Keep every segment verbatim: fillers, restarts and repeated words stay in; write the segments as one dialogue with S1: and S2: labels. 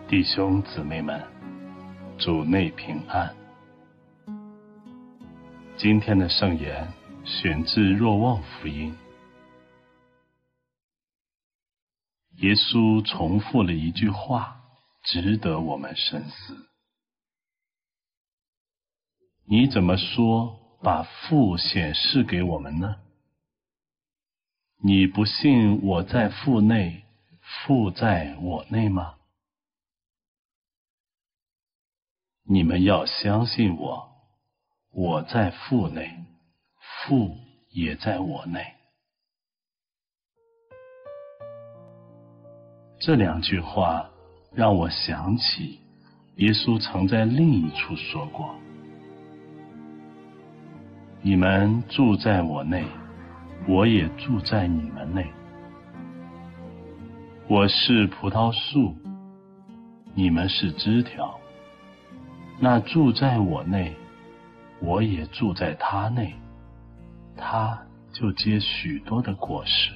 S1: 弟兄姊妹们，主内平安。今天的圣言选自若望福音。耶稣重复了一句话，值得我们深思。你怎么说把父显示给我们呢？你不信我在父内，父在我内吗？你们要相信我，我在父内，父也在我内。这两句话让我想起耶稣曾在另一处说过，你们住在我内，我也住在你们内。我是葡萄树，你们是枝条。那住在我内，我也住在他内，他就结许多的果实。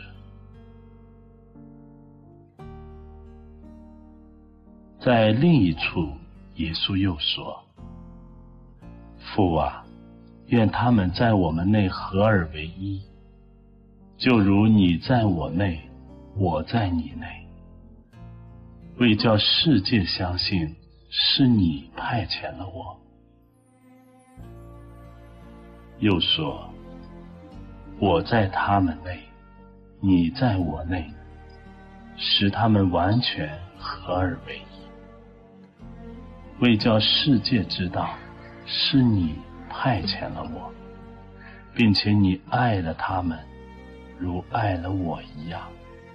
S1: 在另一处，耶稣又说，父啊，愿他们在我们内合而为一，就如你在我内，我在你内，为叫世界相信是你派遣了我。又说，我在他们内，你在我内，使他们完全合而为一，为叫世界知道是你派遣了我，并且你爱了他们，如爱了我一样。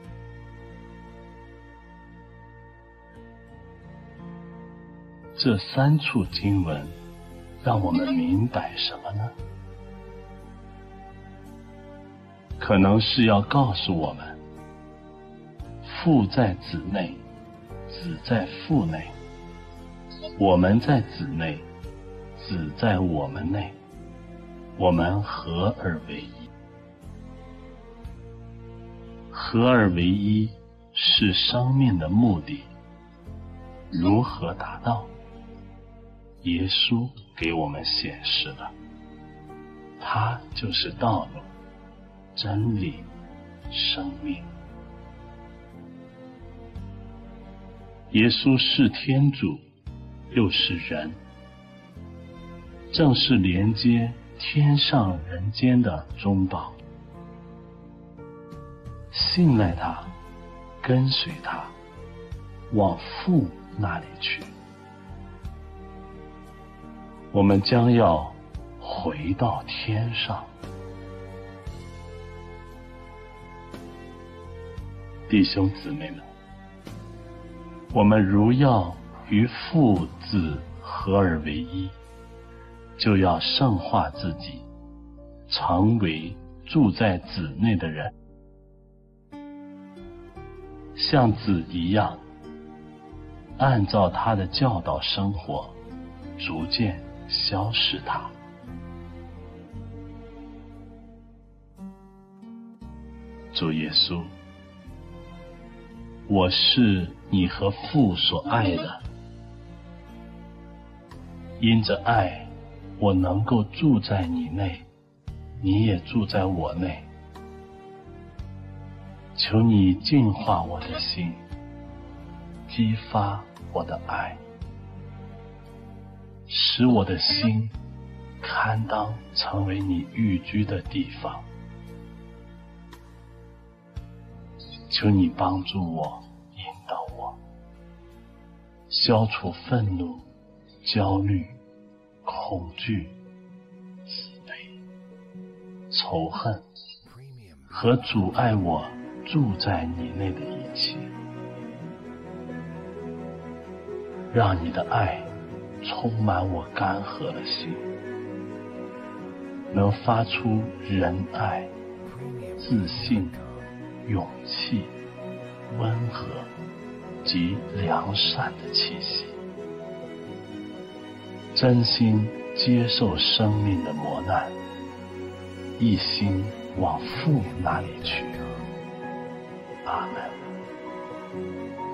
S1: 这三处经文让我们明白什么呢？可能是要告诉我们，父在子内，子在父内，我们在子内，子在我们内，我们合而为一。合而为一是生命的目的，如何达到？耶稣给我们显示了，他就是道路、真理、生命。耶稣是天主，又是人，正是连接天上人间的中保。信赖他，跟随他，往父那里去。我们将要回到天上。弟兄姊妹们，我们如要与父子合而为一，就要圣化自己，成为住在子内的人，像子一样，按照他的教导生活，逐渐消失它。主耶稣，我是你和父所爱的，因着爱，我能够住在你内，你也住在我内。求你净化我的心，激发我的爱，使我的心堪当成为你寓居的地方。求你帮助我，引导我，消除愤怒、焦虑、恐惧、自卑、仇恨和阻碍我住在你内的一切，让你的爱充满我干涸的心，能发出仁爱、自信、勇气、温和及良善的气息，真心接受生命的磨难，一心往父那里去。阿门。